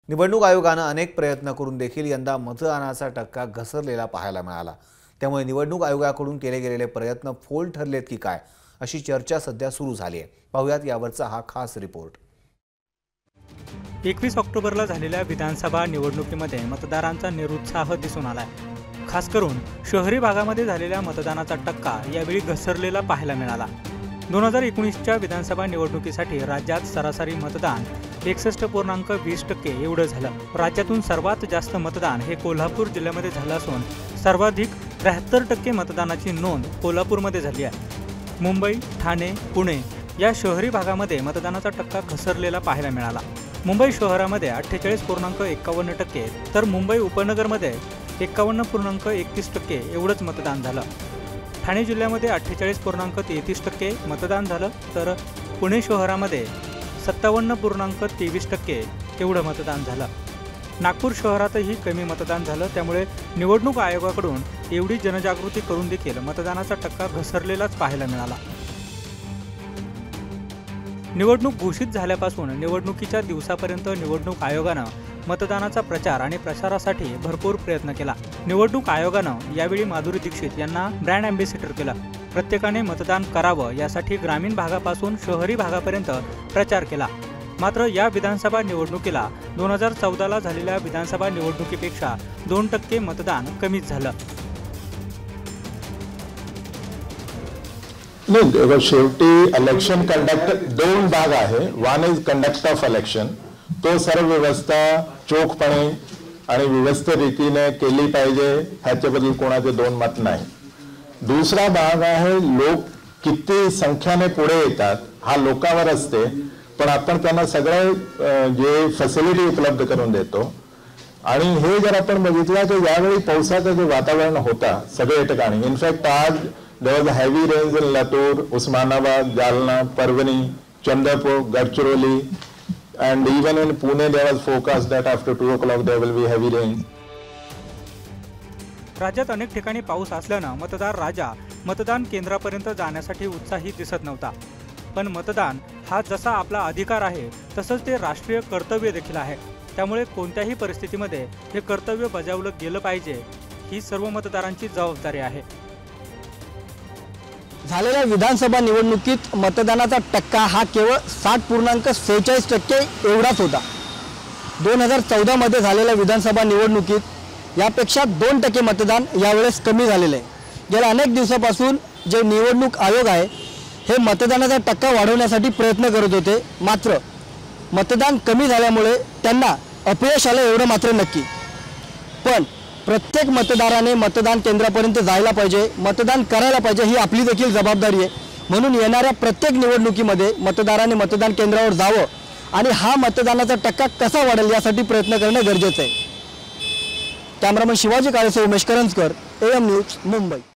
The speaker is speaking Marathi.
निवडणूक आयोगाने अनेक प्रयत्न करून देखील यंदा मतदानाचा टक्का घसरलेला पाहायला मिळाला। त्यामुळे निवडणूक आयोगाकडून केले गेलेले प्रयत्न फोल ठरलेत की काय अशी चर्चा सध्या सुरू झाली आहे। पाहूयात यावरचा हा खास रिपोर्ट। 21 ऑक्टोबरला झालेल्या विधानसभा निवडणुकीमध्ये मतदारांचा निरुत्साह दिसून आलाय। खास करून शहरी भागामध्ये झालेल्या मतदानाचा टक्का यावेळी घसरलेला पाहायला मिळाला। 2019च्या विधानसभा निवडणुकीसाठी राज्यात सरासरी मतदान 61.20% एवढं झालं। राज्यातून सर्वात जास्त मतदान हे कोल्हापूर जिल्ह्यामध्ये झालं असून सर्वाधिक 73% मतदानाची नोंद कोल्हापूरमध्ये झाली आहे। मुंबई, ठाणे, पुणे या शहरी भागामध्ये मतदानाचा टक्का घसरलेला पाहायला मिळाला। मुंबई शहरामध्ये 48.51% तर मुंबई उपनगरमध्ये 51.31% एवढंच मतदान झालं। ठाणे जिल्ह्यामध्ये 48.33% मतदान झालं, तर पुणे शहरामध्ये 57.23% एवढं मतदान झालं। नागपूर शहरातही कमी मतदान झालं। त्यामुळे निवडणूक आयोगाकडून एवढी जनजागृती करून देखील मतदानाचा टक्का घसरलेलाच पाहायला मिळाला। निवडणूक घोषित झाल्यापासून निवडणुकीच्या दिवसापर्यंत निवडणूक आयोगानं मतदानाचा प्रचार आणि प्रसारासाठी भरपूर प्रयत्न केला। निवडणूक आयोगानं यावेळी माधुरी दीक्षित यांना ब्रँड अँबॅसेडर केलं। प्रत्येकाने मतदान करावं यासाठी ग्रामीण भागापासून शहरी भागापर्यंत प्रचार केला। मात्र या विधानसभा निवडणुकीला 2014ला झालेल्या विधानसभा निवडणुकीपेक्षा 2% मतदान कमीच झालं। नाही, शेवटी इलेक्शन कंडक्ट दोन भाग आहे। One is conduct of election, तो सर्व व्यवस्था चोखपणे आणि व्यवस्थित रीतीने केली पाहिजे, ह्याच्याबद्दल कोणाचे दोन मत नाही। दुसरा भाग आहे लोक किती संख्येने पुढे येतात, हा लोकांवर असते, पण आपण त्यांना सगळे जे फॅसिलिटी उपलब्ध करून देतो। आणि हे जर आपण बघितलं तर यावेळी पावसाचं जे वातावरण होता सगळे ठिकाणी, इनफॅक्ट आज there was a heavy rains in Latur, Usmanabad, Jalna, Parvani, Chandrapur, Gadchiroli, and even in Pune there was forecast that after 2 o'clock there will be heavy rain. राज्यात अनेक ठिकाणी पाऊस असल्यानं मतदार राजा मतदान केंद्रापर्यंत जाण्यासाठी उत्साही दिसत नव्हता। पण मतदान हा जसा आपला अधिकार आहे तसंच ते राष्ट्रीय कर्तव्य देखील आहे। त्यामुळे कोणत्याही परिस्थितीमध्ये हे कर्तव्य बजावलं गेलं पाहिजे, ही सर्व मतदारांची जबाबदारी आहे। झालेल्या विधानसभा निवडणुकीत मतदानाचा टक्का हा केवळ 60.46% एवढाच होता। 2014 मध्ये झालेल्या विधानसभा निवडणुकीत यापेक्षा 2% मतदान यावेळेस कमी झालेले आहे। गेल्या अनेक दिवसापासून जे निवडणूक आयोग आहे हे मतदानाचा टक्का वाढवण्यासाठी प्रयत्न करत होते, मात्र मतदान कमी झाल्यामुळे त्यांना अपयश आलं एवढं मात्र नक्की। पण प्रत्येक मतदाराने मतदान केंद्रापर्यंत जायला पाहिजे, मतदान करायला पाहिजे, ही आपली देखील जबाबदारी आहे। म्हणून येणाऱ्या प्रत्येक निवडणुकीमध्ये मतदाराने मतदान केंद्रावर जावं आणि हा मतदानाचा टक्का कसा वाढेल यासाठी प्रयत्न करणं गरजेचं आहे। कॅमेरामन शिवाजी काळेसह उमेश करंजकर, AM न्यूज, मुंबई।